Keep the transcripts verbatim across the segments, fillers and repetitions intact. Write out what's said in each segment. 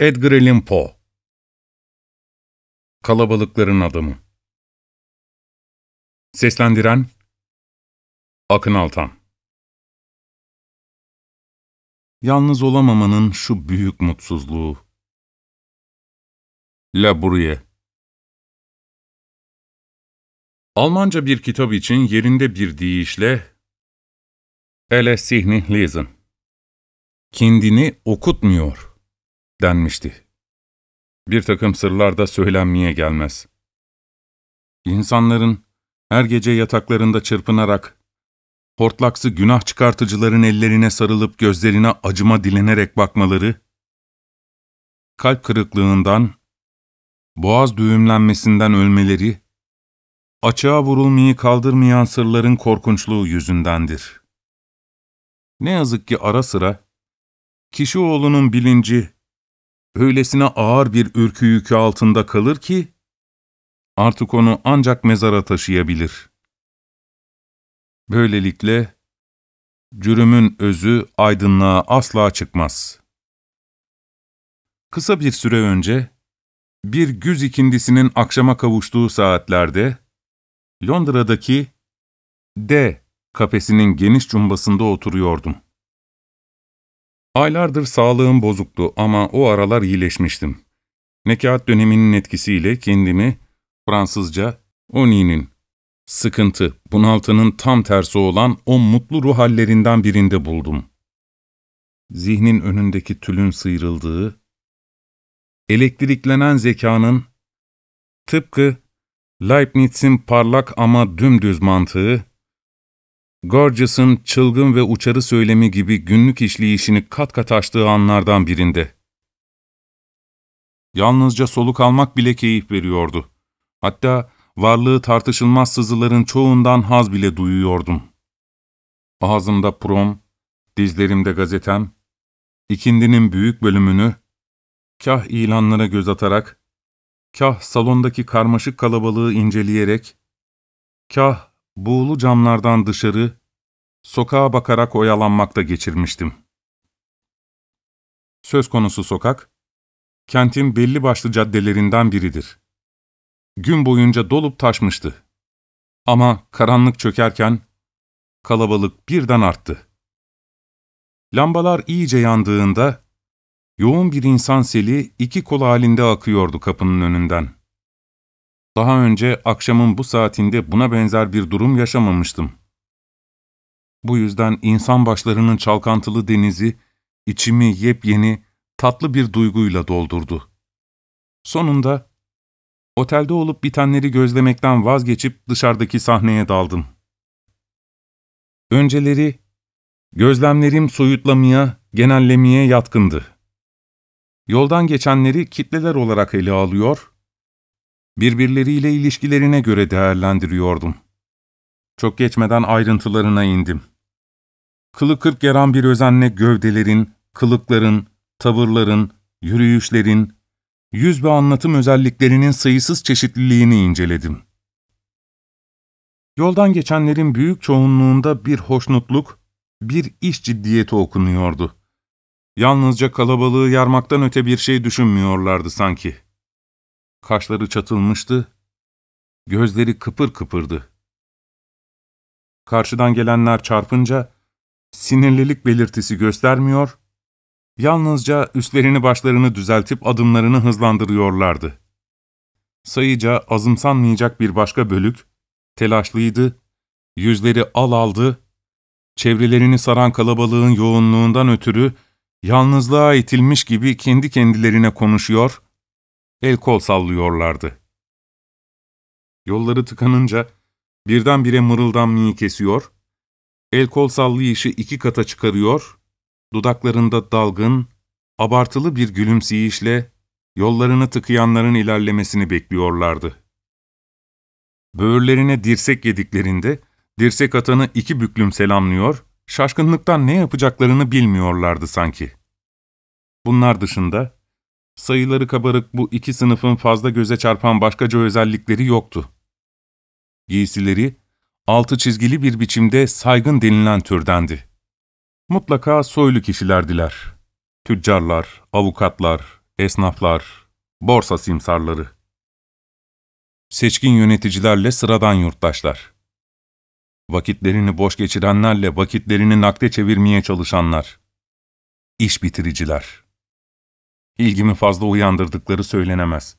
Edgar Allan Poe. Kalabalıkların Adamı. Seslendiren Akın Altan. Yalnız olamamanın şu büyük mutsuzluğu. La Bruyère. Almanca bir kitap için yerinde bir deyişle "Elle sich nicht lesen" kendini okutmuyor denmişti. Bir takım sırlar da söylenmeye gelmez. İnsanların her gece yataklarında çırpınarak, hortlaksı günah çıkartıcıların ellerine sarılıp gözlerine acıma dilenerek bakmaları, kalp kırıklığından, boğaz düğümlenmesinden ölmeleri, açığa vurulmayı kaldırmayan sırların korkunçluğu yüzündendir. Ne yazık ki ara sıra, kişioğlunun bilinci, öylesine ağır bir ürkü yükü altında kalır ki, artık onu ancak mezara taşıyabilir. Böylelikle, cürümün özü aydınlığa asla çıkmaz. Kısa bir süre önce, bir güz ikindisinin akşama kavuştuğu saatlerde, Londra'daki D kafesinin geniş cumbasında oturuyordum. Aylardır sağlığım bozuktu ama o aralar iyileşmiştim. Nekaat döneminin etkisiyle kendimi Fransızca ennuy'nin, sıkıntı, bunaltının tam tersi olan o mutlu ruh hallerinden birinde buldum. Zihnin önündeki tülün sıyrıldığı, elektriklenen zekanın, tıpkı Leibniz'in parlak ama dümdüz mantığı, Gorgias'ın çılgın ve uçarı söylemi gibi günlük işleyişini kat kat aştığı anlardan birinde. Yalnızca soluk almak bile keyif veriyordu. Hatta varlığı tartışılmaz sızıların çoğundan haz bile duyuyordum. Ağzımda prom, dizlerimde gazetem, ikindinin büyük bölümünü, kah ilanlara göz atarak, kah salondaki karmaşık kalabalığı inceleyerek, kah buğulu camlardan dışarı, sokağa bakarak oyalanmakta geçirmiştim. Söz konusu sokak, kentin belli başlı caddelerinden biridir. Gün boyunca dolup taşmıştı. Ama karanlık çökerken, kalabalık birden arttı. Lambalar iyice yandığında, yoğun bir insan seli iki kol halinde akıyordu kapının önünden. Daha önce akşamın bu saatinde buna benzer bir durum yaşamamıştım. Bu yüzden insan başlarının çalkantılı denizi, içimi yepyeni, tatlı bir duyguyla doldurdu. Sonunda, otelde olup bitenleri gözlemekten vazgeçip dışarıdaki sahneye daldım. Önceleri, gözlemlerim soyutlamaya, genellemeye yatkındı. Yoldan geçenleri kitleler olarak ele alıyor, birbirleriyle ilişkilerine göre değerlendiriyordum. Çok geçmeden ayrıntılarına indim. Kılı kırk yaran bir özenle gövdelerin, kılıkların, tavırların, yürüyüşlerin, yüz ve anlatım özelliklerinin sayısız çeşitliliğini inceledim. Yoldan geçenlerin büyük çoğunluğunda bir hoşnutluk, bir iş ciddiyeti okunuyordu. Yalnızca kalabalığı yarmaktan öte bir şey düşünmüyorlardı sanki. Kaşları çatılmıştı, gözleri kıpır kıpırdı. Karşıdan gelenler çarpınca, sinirlilik belirtisi göstermiyor, yalnızca üstlerini başlarını düzeltip adımlarını hızlandırıyorlardı. Sayıca azımsanmayacak bir başka bölük, telaşlıydı, yüzleri al aldı, çevrelerini saran kalabalığın yoğunluğundan ötürü, yalnızlığa itilmiş gibi kendi kendilerine konuşuyor, el kol sallıyorlardı. Yolları tıkanınca birdenbire mırıldanmayı kesiyor, el kol sallayışı iki kata çıkarıyor, dudaklarında dalgın, abartılı bir gülümseyişle yollarını tıkayanların ilerlemesini bekliyorlardı. Böğürlerine dirsek yediklerinde, dirsek atanı iki büklüm selamlıyor, şaşkınlıktan ne yapacaklarını bilmiyorlardı sanki. Bunlar dışında, sayıları kabarık bu iki sınıfın fazla göze çarpan başkaca özellikleri yoktu. Giysileri, altı çizgili bir biçimde saygın denilen türdendi. Mutlaka soylu kişilerdiler. Tüccarlar, avukatlar, esnaflar, borsa simsarları, seçkin yöneticilerle sıradan yurttaşlar, vakitlerini boş geçirenlerle vakitlerini nakde çevirmeye çalışanlar, iş bitiriciler. İlgimi fazla uyandırdıkları söylenemez.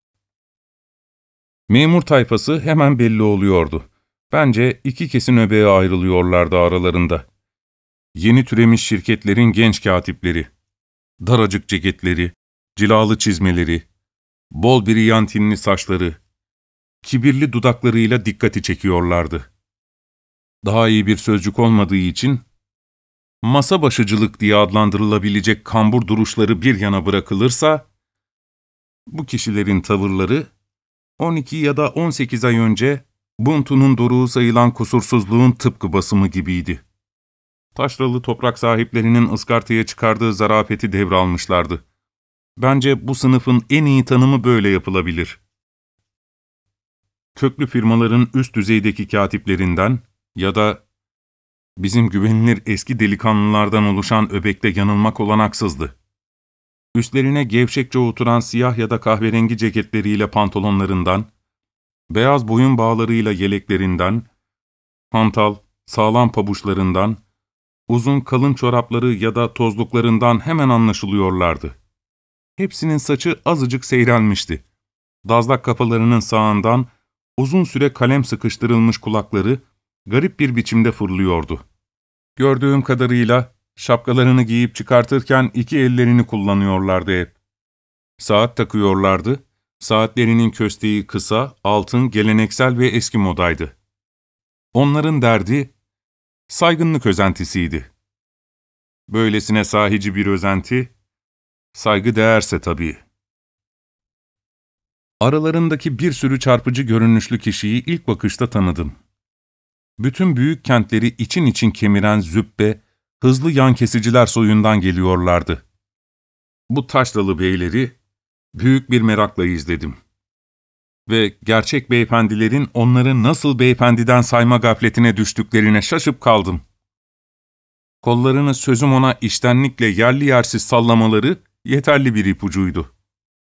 Memur tayfası hemen belli oluyordu. Bence iki kesin öbeğe ayrılıyorlardı aralarında. Yeni türemiş şirketlerin genç katipleri, daracık ceketleri, cilalı çizmeleri, bol briyantinli saçları, kibirli dudaklarıyla dikkati çekiyorlardı. Daha iyi bir sözcük olmadığı için, masa başıcılık diye adlandırılabilecek kambur duruşları bir yana bırakılırsa, bu kişilerin tavırları, on iki ya da on sekiz ay önce Buntu'nun doruğu sayılan kusursuzluğun tıpkı basımı gibiydi. Taşralı toprak sahiplerinin ıskartaya çıkardığı zarafeti devralmışlardı. Bence bu sınıfın en iyi tanımı böyle yapılabilir. Köklü firmaların üst düzeydeki katiplerinden ya da bizim güvenilir eski delikanlılardan oluşan öbekte yanılmak olanaksızdı. Üstlerine gevşekçe oturan siyah ya da kahverengi ceketleriyle pantolonlarından, beyaz boyun bağlarıyla yeleklerinden, hantal, sağlam pabuçlarından, uzun kalın çorapları ya da tozluklarından hemen anlaşılıyorlardı. Hepsinin saçı azıcık seyrelmişti. Dazlak kafalarının sağından uzun süre kalem sıkıştırılmış kulakları garip bir biçimde fırlıyordu. Gördüğüm kadarıyla şapkalarını giyip çıkartırken iki ellerini kullanıyorlardı hep. Saat takıyorlardı. Saatlerinin kösteği kısa, altın, geleneksel ve eski modaydı. Onların derdi, saygınlık özentisiydi. Böylesine sahici bir özenti, saygı değerse tabii. Aralarındaki bir sürü çarpıcı görünüşlü kişiyi ilk bakışta tanıdım. Bütün büyük kentleri için için kemiren züppe, hızlı yan kesiciler soyundan geliyorlardı. Bu taşralı beyleri büyük bir merakla izledim. Ve gerçek beyefendilerin onları nasıl beyefendiden sayma gafletine düştüklerine şaşıp kaldım. Kollarını sözüm ona içtenlikle yerli yersiz sallamaları yeterli bir ipucuydu.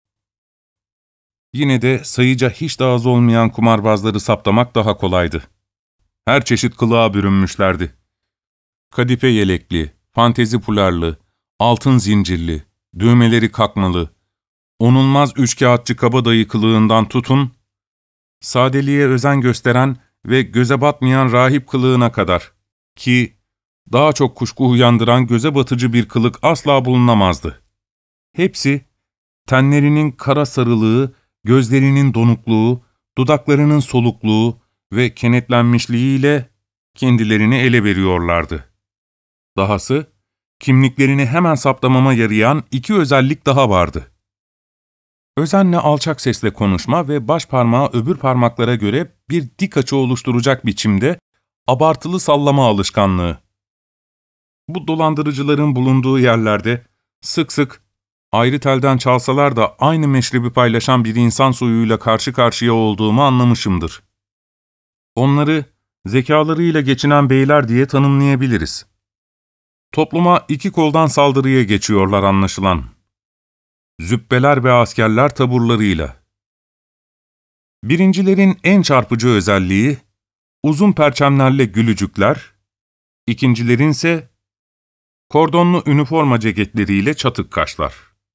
Yine de sayıca hiç daha az olmayan kumarbazları saptamak daha kolaydı. Her çeşit kılığa bürünmüşlerdi. Kadife yelekli, fantezi fularlı, altın zincirli, düğmeleri kakmalı, onulmaz üçkağıtçı kabadayı kılığından tutun, sadeliğe özen gösteren ve göze batmayan rahip kılığına kadar ki daha çok kuşku uyandıran göze batıcı bir kılık asla bulunamazdı. Hepsi, tenlerinin kara sarılığı, gözlerinin donukluğu, dudaklarının solukluğu ve kenetlenmişliğiyle kendilerini ele veriyorlardı. Dahası, kimliklerini hemen saptamama yarayan iki özellik daha vardı. Özenle alçak sesle konuşma ve baş parmağı öbür parmaklara göre bir dik açı oluşturacak biçimde abartılı sallama alışkanlığı. Bu dolandırıcıların bulunduğu yerlerde sık sık ayrı telden çalsalar da aynı meşrebi paylaşan bir insan soyuyla karşı karşıya olduğumu anlamışımdır. Onları zekalarıyla geçinen beyler diye tanımlayabiliriz. Topluma iki koldan saldırıya geçiyorlar anlaşılan. Zübbeler ve askerler taburlarıyla. Birincilerin en çarpıcı özelliği, uzun perçemlerle gülücükler, ikincilerinse kordonlu üniforma ceketleriyle çatık kaşlar.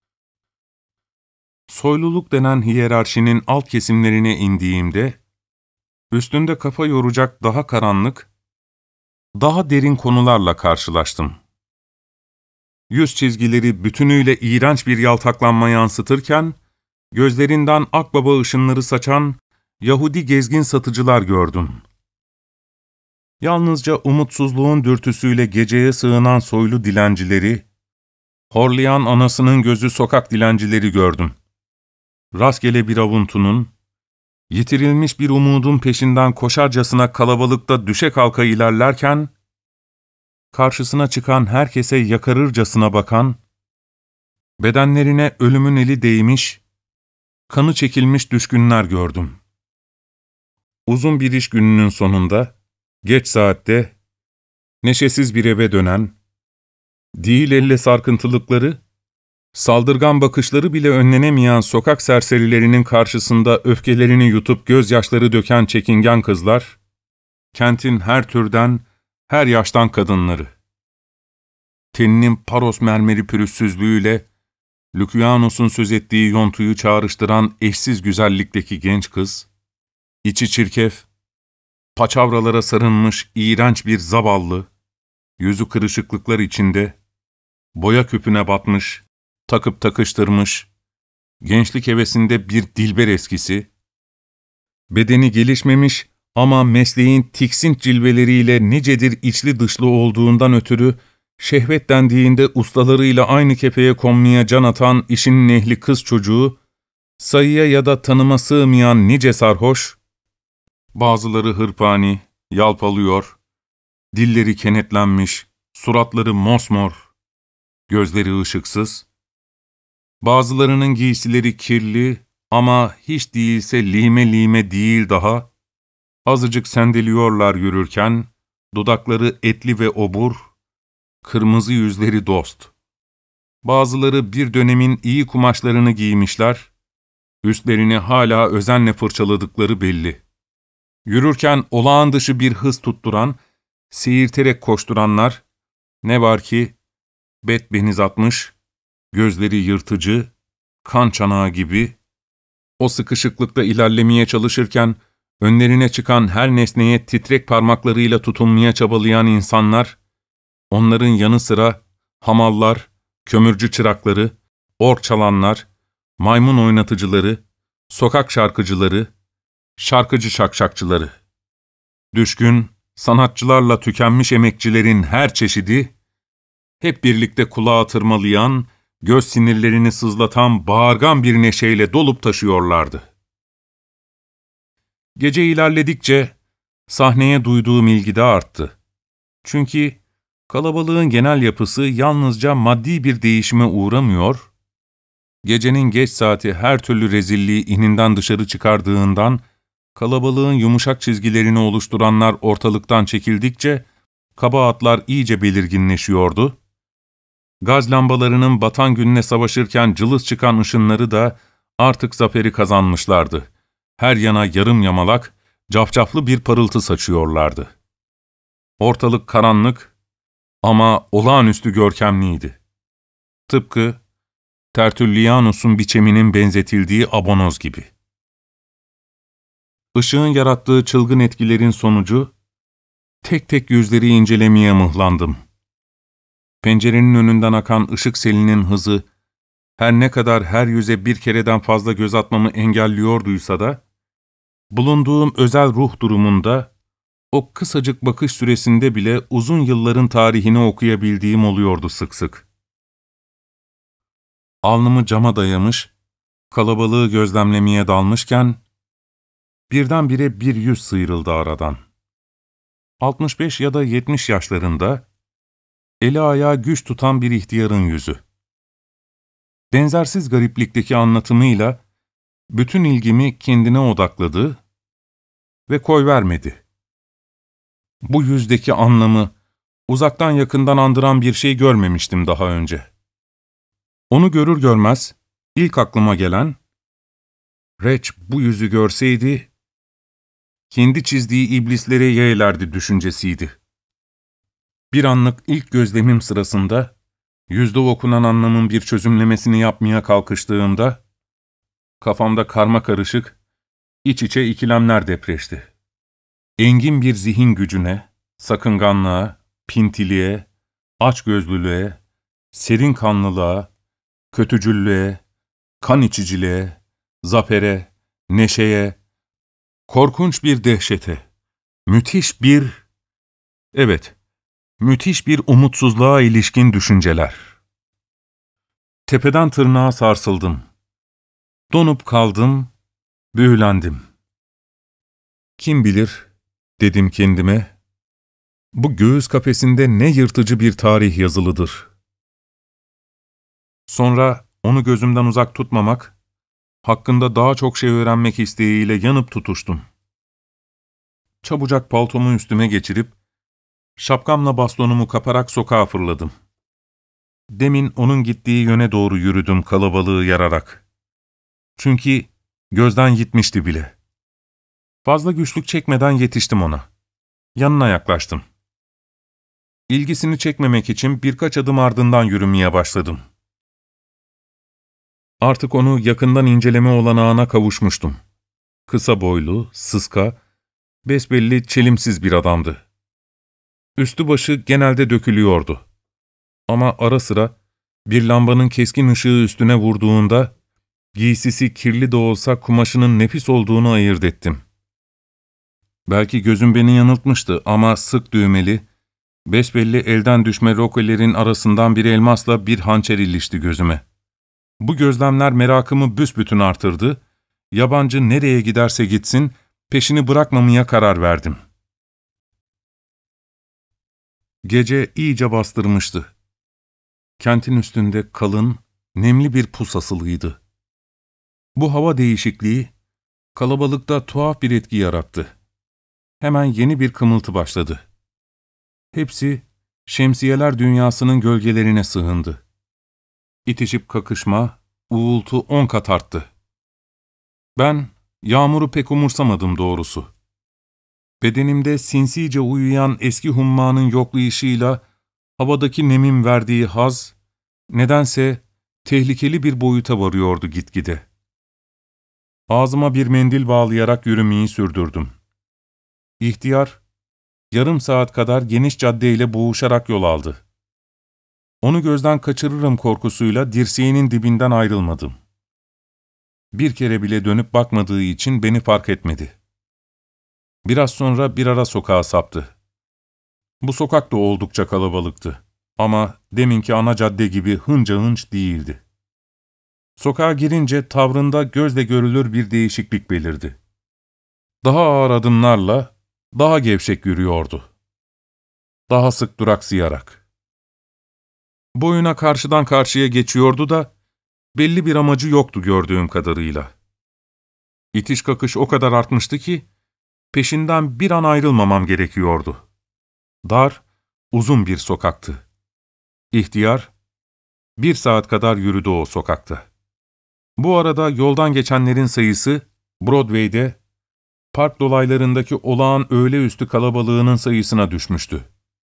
Soyluluk denen hiyerarşinin alt kesimlerine indiğimde, üstünde kafa yoracak daha karanlık, daha derin konularla karşılaştım. Yüz çizgileri bütünüyle iğrenç bir yaltaklanma yansıtırken, gözlerinden akbaba ışınları saçan Yahudi gezgin satıcılar gördüm. Yalnızca umutsuzluğun dürtüsüyle geceye sığınan soylu dilencileri, horlayan anasının gözü sokak dilencileri gördüm. Rastgele bir avuntunun, yitirilmiş bir umudun peşinden koşarcasına kalabalıkta düşe kalka ilerlerken, karşısına çıkan herkese yakarırcasına bakan, bedenlerine ölümün eli değmiş, kanı çekilmiş düşkünler gördüm. Uzun bir iş gününün sonunda, geç saatte, neşesiz bir eve dönen, değil elle sarkıntılıkları, Saldırgan bakışları bile önlenemeyen sokak serserilerinin karşısında öfkelerini yutup gözyaşları döken çekingen kızlar, kentin her türden, her yaştan kadınları. Teninin paros mermeri pürüzsüzlüğüyle, Lükyanus'un söz ettiği yontuyu çağrıştıran eşsiz güzellikteki genç kız, içi çirkef, paçavralara sarılmış iğrenç bir zavallı, yüzü kırışıklıklar içinde, boya küpüne batmış, takıp takıştırmış, gençlik hevesinde bir dilber eskisi, bedeni gelişmemiş ama mesleğin tiksinç cilveleriyle nicedir içli dışlı olduğundan ötürü, şehvet dendiğinde ustalarıyla aynı kefeye konmaya can atan işinin ehli kız çocuğu, sayıya ya da tanıma sığmayan nice sarhoş, bazıları hırpani, yalpalıyor, dilleri kenetlenmiş, suratları mosmor, gözleri ışıksız, bazılarının giysileri kirli ama hiç değilse lime lime değil daha, azıcık sendeliyorlar yürürken, dudakları etli ve obur, kırmızı yüzleri dost. Bazıları bir dönemin iyi kumaşlarını giymişler, üstlerini hala özenle fırçaladıkları belli. Yürürken olağan dışı bir hız tutturan, seyirterek koşturanlar, ne var ki, bet beniz atmış, gözleri yırtıcı, kan çanağı gibi, o sıkışıklıkta ilerlemeye çalışırken, önlerine çıkan her nesneye titrek parmaklarıyla tutunmaya çabalayan insanlar, onların yanı sıra hamallar, kömürcü çırakları, ork çalanlar, maymun oynatıcıları, sokak şarkıcıları, şarkıcı şakşakçıları, düşkün, sanatçılarla tükenmiş emekçilerin her çeşidi, hep birlikte kulağa tırmalayan, göz sinirlerini sızlatan bağırgan bir neşeyle dolup taşıyorlardı. Gece ilerledikçe sahneye duyduğum ilgi de arttı. Çünkü kalabalığın genel yapısı yalnızca maddi bir değişime uğramıyor, gecenin geç saati her türlü rezilliği ininden dışarı çıkardığından, kalabalığın yumuşak çizgilerini oluşturanlar ortalıktan çekildikçe, kabahatlar iyice belirginleşiyordu. Gaz lambalarının batan gününe savaşırken cılız çıkan ışınları da artık zaferi kazanmışlardı. Her yana yarım yamalak, cafcaflı bir parıltı saçıyorlardı. Ortalık karanlık ama olağanüstü görkemliydi. Tıpkı Tertullianus'un biçeminin benzetildiği abonoz gibi. Işığın yarattığı çılgın etkilerin sonucu, tek tek yüzleri incelemeye mıhlandım. Pencerenin önünden akan ışık selinin hızı, her ne kadar her yüze bir kereden fazla göz atmamı engelliyorduysa da, bulunduğum özel ruh durumunda, o kısacık bakış süresinde bile uzun yılların tarihini okuyabildiğim oluyordu sık sık. Alnımı cama dayamış, kalabalığı gözlemlemeye dalmışken, birdenbire bir yüz sıyrıldı aradan. altmış beş ya da yetmiş yaşlarında, eli ayağı güç tutan bir ihtiyarın yüzü. Benzersiz gariplikteki anlatımıyla, bütün ilgimi kendine odakladı ve koyvermedi. Bu yüzdeki anlamı, uzaktan yakından andıran bir şey görmemiştim daha önce. Onu görür görmez, ilk aklıma gelen, Reç bu yüzü görseydi, kendi çizdiği iblislere yeğlerdi düşüncesiydi. Bir anlık ilk gözlemim sırasında, yüzde okunan anlamın bir çözümlemesini yapmaya kalkıştığımda, kafamda karmakarışık, iç içe ikilemler depreşti. Engin bir zihin gücüne, sakınganlığa, pintiliğe, açgözlülüğe, serin kanlılığa, kötücüllüğe, kan içiciliğe, zafere, neşeye, korkunç bir dehşete, müthiş bir, evet, müthiş bir umutsuzluğa ilişkin düşünceler. Tepeden tırnağa sarsıldım. Donup kaldım, büyülendim. Kim bilir, dedim kendime, bu göğüs kafesinde ne yırtıcı bir tarih yazılıdır. Sonra onu gözümden uzak tutmamak, hakkında daha çok şey öğrenmek isteğiyle yanıp tutuştum. Çabucak paltomu üstüme geçirip, şapkamla bastonumu kaparak sokağa fırladım. Demin onun gittiği yöne doğru yürüdüm kalabalığı yararak. Çünkü gözden gitmişti bile. Fazla güçlük çekmeden yetiştim ona. Yanına yaklaştım. İlgisini çekmemek için birkaç adım ardından yürümeye başladım. Artık onu yakından inceleme olanağına kavuşmuştum. Kısa boylu, sıska, besbelli çelimsiz bir adamdı. Üstü başı genelde dökülüyordu. Ama ara sıra bir lambanın keskin ışığı üstüne vurduğunda, giysisi kirli de olsa kumaşının nefis olduğunu ayırt ettim. Belki gözüm beni yanıltmıştı ama sık düğmeli, besbelli elden düşme rokelerin arasından bir elmasla bir hançer ilişti gözüme. Bu gözlemler merakımı büsbütün artırdı, yabancı nereye giderse gitsin, peşini bırakmamaya karar verdim. Gece iyice bastırmıştı. Kentin üstünde kalın, nemli bir pus asılıydı. Bu hava değişikliği, kalabalıkta tuhaf bir etki yarattı. Hemen yeni bir kımıltı başladı. Hepsi, şemsiyeler dünyasının gölgelerine sığındı. İtişip kakışma, uğultu on kat arttı. Ben, yağmuru pek umursamadım doğrusu. Bedenimde sinsice uyuyan eski hummanın yoklayışıyla, havadaki nemin verdiği haz, nedense tehlikeli bir boyuta varıyordu gitgide. Ağzıma bir mendil bağlayarak yürümeyi sürdürdüm. İhtiyar, yarım saat kadar geniş caddeyle boğuşarak yol aldı. Onu gözden kaçırırım korkusuyla dirseğinin dibinden ayrılmadım. Bir kere bile dönüp bakmadığı için beni fark etmedi. Biraz sonra bir ara sokağa saptı. Bu sokak da oldukça kalabalıktı. Ama deminki ana cadde gibi hınca hınç değildi. Sokağa girince tavrında gözle görülür bir değişiklik belirdi. Daha ağır adımlarla, daha gevşek yürüyordu. Daha sık duraksayarak. Boyuna karşıdan karşıya geçiyordu da, belli bir amacı yoktu gördüğüm kadarıyla. İtiş kakış o kadar artmıştı ki, peşinden bir an ayrılmamam gerekiyordu. Dar, uzun bir sokaktı. İhtiyar, bir saat kadar yürüdü o sokakta. Bu arada yoldan geçenlerin sayısı, Broadway'de, park dolaylarındaki olağan öğleüstü kalabalığının sayısına düşmüştü.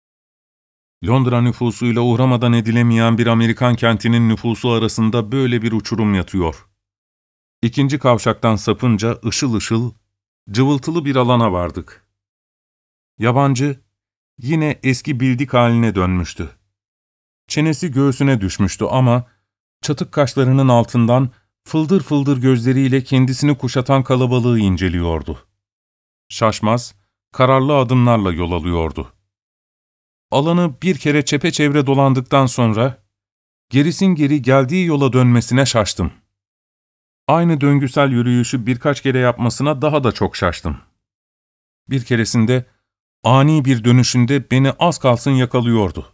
Londra nüfusuyla uğramadan edilemeyen bir Amerikan kentinin nüfusu arasında böyle bir uçurum yatıyor. İkinci kavşaktan sapınca ışıl ışıl, cıvıltılı bir alana vardık. Yabancı, yine eski bildik haline dönmüştü. Çenesi göğsüne düşmüştü ama, çatık kaşlarının altından fıldır fıldır gözleriyle kendisini kuşatan kalabalığı inceliyordu. Şaşmaz, kararlı adımlarla yol alıyordu. Alanı bir kere çepeçevre dolandıktan sonra, gerisin geri geldiği yola dönmesine şaştım. Aynı döngüsel yürüyüşü birkaç kere yapmasına daha da çok şaştım. Bir keresinde, ani bir dönüşünde beni az kalsın yakalıyordu.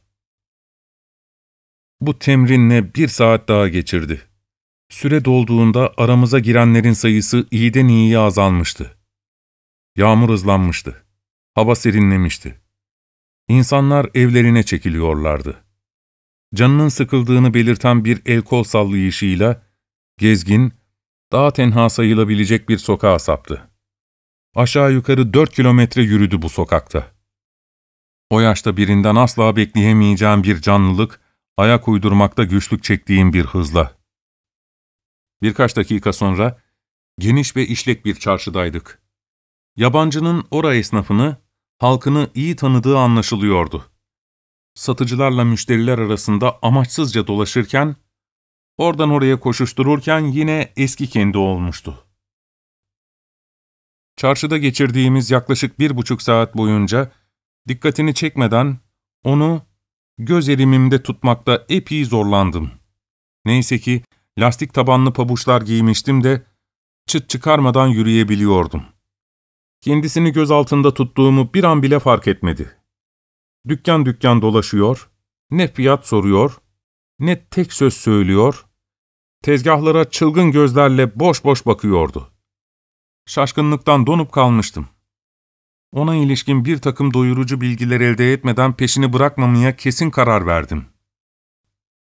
Bu temrinle bir saat daha geçirdi. Süre dolduğunda aramıza girenlerin sayısı iyiden iyiye azalmıştı. Yağmur hızlanmıştı. Hava serinlemişti. İnsanlar evlerine çekiliyorlardı. Canının sıkıldığını belirten bir el kol sallayışıyla, gezgin, daha tenha sayılabilecek bir sokağa saptı. Aşağı yukarı dört kilometre yürüdü bu sokakta. O yaşta birinden asla bekleyemeyeceğim bir canlılık, ayak uydurmakta güçlük çektiğim bir hızla. Birkaç dakika sonra, geniş ve işlek bir çarşıdaydık. Yabancının ora esnafını, halkını iyi tanıdığı anlaşılıyordu. Satıcılarla müşteriler arasında amaçsızca dolaşırken, oradan oraya koşuştururken yine eski kendi olmuştu. Çarşıda geçirdiğimiz yaklaşık bir buçuk saat boyunca, dikkatini çekmeden, onu göz erimimde tutmakta epey zorlandım. Neyse ki, lastik tabanlı pabuçlar giymiştim de, çıt çıkarmadan yürüyebiliyordum. Kendisini göz altında tuttuğumu bir an bile fark etmedi. Dükkan dükkan dolaşıyor, ne fiyat soruyor, ne tek söz söylüyor, tezgahlara çılgın gözlerle boş boş bakıyordu. Şaşkınlıktan donup kalmıştım. Ona ilişkin bir takım doyurucu bilgiler elde etmeden peşini bırakmamaya kesin karar verdim.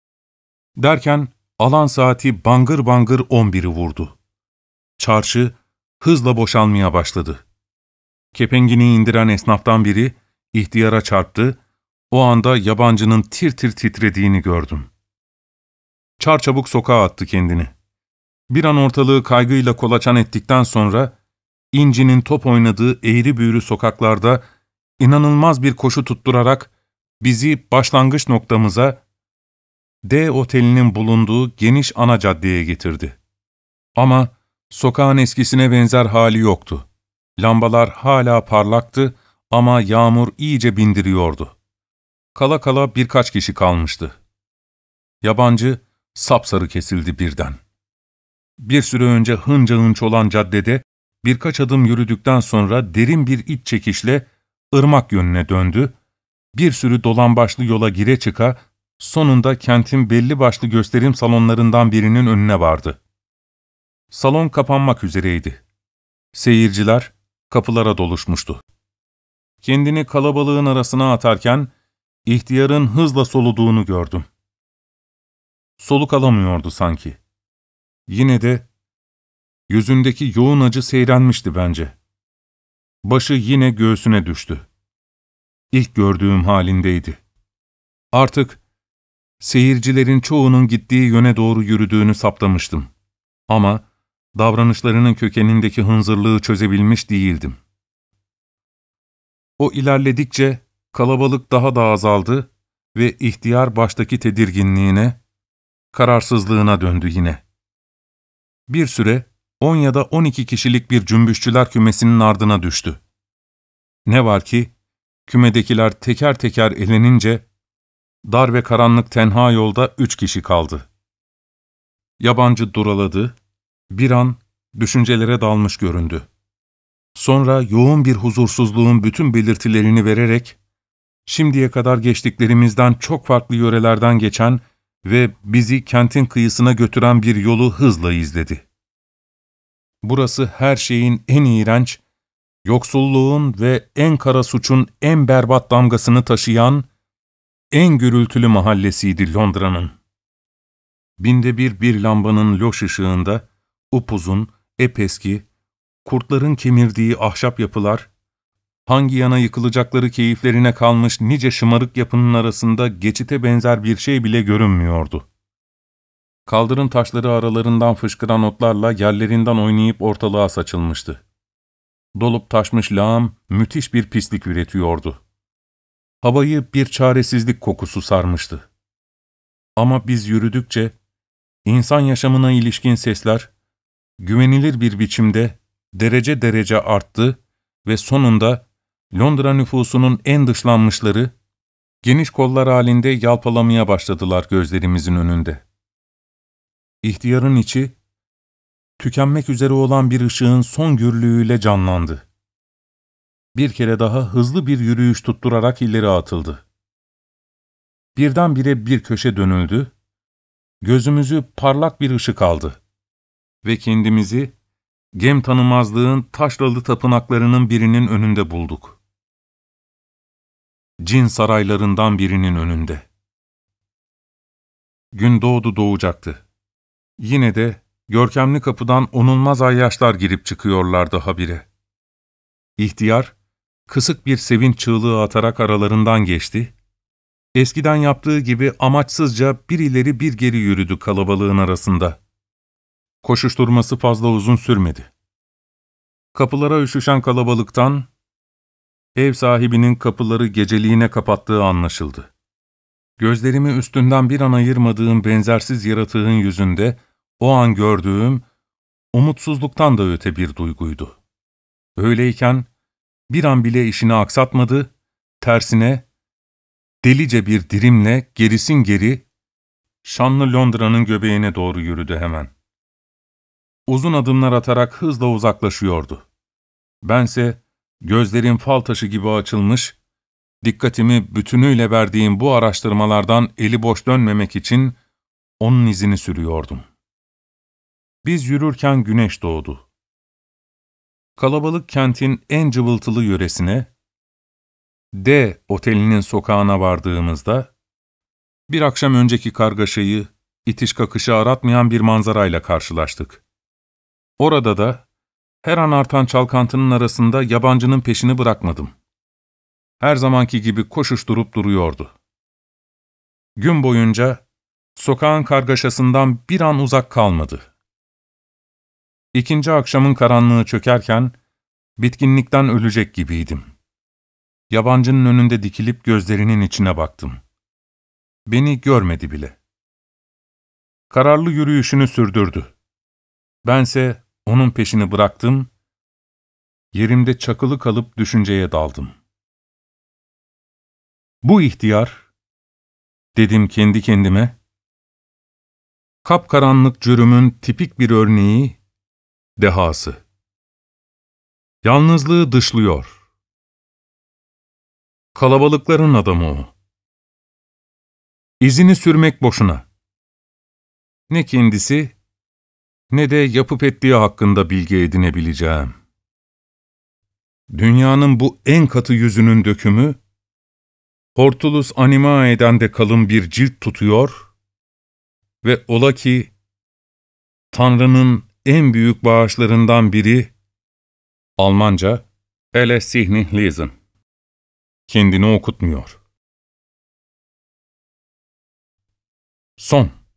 Derken alan saati bangır bangır on biri vurdu. Çarşı hızla boşalmaya başladı. Kepengini indiren esnaftan biri ihtiyara çarptı, o anda yabancının tir tir titrediğini gördüm. Çarçabuk sokağa attı kendini. Bir an ortalığı kaygıyla kolaçan ettikten sonra, İnci'nin top oynadığı eğri büğrü sokaklarda inanılmaz bir koşu tutturarak bizi başlangıç noktamıza, D Oteli'nin bulunduğu geniş ana caddeye getirdi. Ama sokağın eskisine benzer hali yoktu. Lambalar hala parlaktı ama yağmur iyice bindiriyordu. Kala kala birkaç kişi kalmıştı. Yabancı sapsarı kesildi birden. Bir süre önce hınca hınç olan caddede birkaç adım yürüdükten sonra derin bir iç çekişle ırmak yönüne döndü, bir sürü dolambaçlı yola gire çıka, sonunda kentin belli başlı gösterim salonlarından birinin önüne vardı. Salon kapanmak üzereydi. Seyirciler kapılara doluşmuştu. Kendini kalabalığın arasına atarken, ihtiyarın hızla soluduğunu gördüm. Soluk alamıyordu sanki. Yine de yüzündeki yoğun acı seyrenmişti bence. Başı yine göğsüne düştü. İlk gördüğüm halindeydi. Artık seyircilerin çoğunun gittiği yöne doğru yürüdüğünü saptamıştım. Ama davranışlarının kökenindeki hınzırlığı çözebilmiş değildim. O ilerledikçe kalabalık daha da azaldı ve ihtiyar baştaki tedirginliğine, kararsızlığına döndü yine. Bir süre on ya da on iki kişilik bir cümbüşçüler kümesinin ardına düştü. Ne var ki, kümedekiler teker teker elenince, dar ve karanlık tenha yolda üç kişi kaldı. Yabancı duraladı, bir an düşüncelere dalmış göründü. Sonra yoğun bir huzursuzluğun bütün belirtilerini vererek, şimdiye kadar geçtiklerimizden çok farklı yörelerden geçen ve bizi kentin kıyısına götüren bir yolu hızla izledi. Burası her şeyin en iğrenç, yoksulluğun ve en kara suçun en berbat damgasını taşıyan, en gürültülü mahallesiydi Londra'nın. Binde bir bir lambanın loş ışığında, upuzun, epeski, kurtların kemirdiği ahşap yapılar, hangi yana yıkılacakları keyiflerine kalmış nice şımarık yapının arasında geçite benzer bir şey bile görünmüyordu. Kaldırım taşları aralarından fışkıran otlarla yerlerinden oynayıp ortalığa saçılmıştı. Dolup taşmış lağım müthiş bir pislik üretiyordu. Havayı bir çaresizlik kokusu sarmıştı. Ama biz yürüdükçe, insan yaşamına ilişkin sesler, güvenilir bir biçimde derece derece arttı ve sonunda Londra nüfusunun en dışlanmışları, geniş kollar halinde yalpalamaya başladılar gözlerimizin önünde. İhtiyarın içi, tükenmek üzere olan bir ışığın son gürlüğüyle canlandı. Bir kere daha hızlı bir yürüyüş tutturarak ileri atıldı. Birdenbire bir köşe dönüldü, gözümüzü parlak bir ışık aldı ve kendimizi gem tanımazlığın taşralı tapınaklarının birinin önünde bulduk. Cin saraylarından birinin önünde. Gün doğdu doğacaktı. Yine de görkemli kapıdan onulmaz ayyaşlar girip çıkıyorlardı habire. İhtiyar, kısık bir sevinç çığlığı atarak aralarından geçti. Eskiden yaptığı gibi amaçsızca bir ileri bir geri yürüdü kalabalığın arasında. Koşuşturması fazla uzun sürmedi. Kapılara üşüşen kalabalıktan, ev sahibinin kapıları geceliğine kapattığı anlaşıldı. Gözlerimi üstünden bir an ayırmadığım benzersiz yaratığın yüzünde, o an gördüğüm, umutsuzluktan da öte bir duyguydu. Öyleyken, bir an bile işini aksatmadı, tersine, delice bir dirimle gerisin geri, şanlı Londra'nın göbeğine doğru yürüdü hemen. Uzun adımlar atarak hızla uzaklaşıyordu. Bense, gözlerim fal taşı gibi açılmış, dikkatimi bütünüyle verdiğim bu araştırmalardan eli boş dönmemek için onun izini sürüyordum. Biz yürürken güneş doğdu. Kalabalık kentin en cıvıltılı yöresine, D Oteli'nin sokağına vardığımızda, bir akşam önceki kargaşayı, itiş kakışı aratmayan bir manzarayla karşılaştık. Orada da her an artan çalkantının arasında yabancının peşini bırakmadım. Her zamanki gibi koşuşturup duruyordu. Gün boyunca sokağın kargaşasından bir an uzak kalmadı. İkinci akşamın karanlığı çökerken bitkinlikten ölecek gibiydim. Yabancının önünde dikilip gözlerinin içine baktım. Beni görmedi bile. Kararlı yürüyüşünü sürdürdü. Bense onun peşini bıraktım, yerimde çakılı kalıp düşünceye daldım. Bu ihtiyar, dedim kendi kendime, kapkaranlık cürümün tipik bir örneği, dehası. Yalnızlığı dışlıyor. Kalabalıkların adamı o. İzini sürmek boşuna. Ne kendisi, ne de yapıp ettiği hakkında bilgi edinebileceğim. Dünyanın bu en katı yüzünün dökümü, Hortulus Animae'den kalın bir cilt tutuyor ve ola ki, Tanrı'nın en büyük bağışlarından biri, Almanca, "Elle sich nicht lesen", kendini okutmuyor. Son.